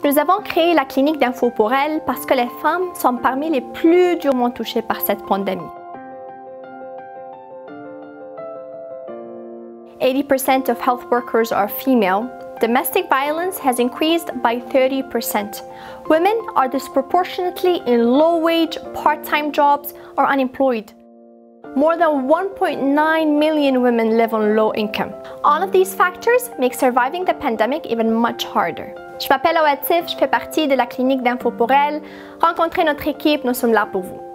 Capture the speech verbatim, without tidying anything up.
Nous avons créé la Clinique D'Info Pour Elle parce que les femmes sont parmi les plus durement touchées par cette pandémie. eighty percent of health workers are female. Domestic violence has increased by thirty percent. Women are disproportionately in low-wage, part-time jobs or unemployed. More than one point nine million women live on low income. All of these factors make surviving the pandemic even much harder. Je m'appelle Awatif, je fais partie de la Clinique D'Info Pour Elle. Rencontrez notre équipe, nous sommes là pour vous.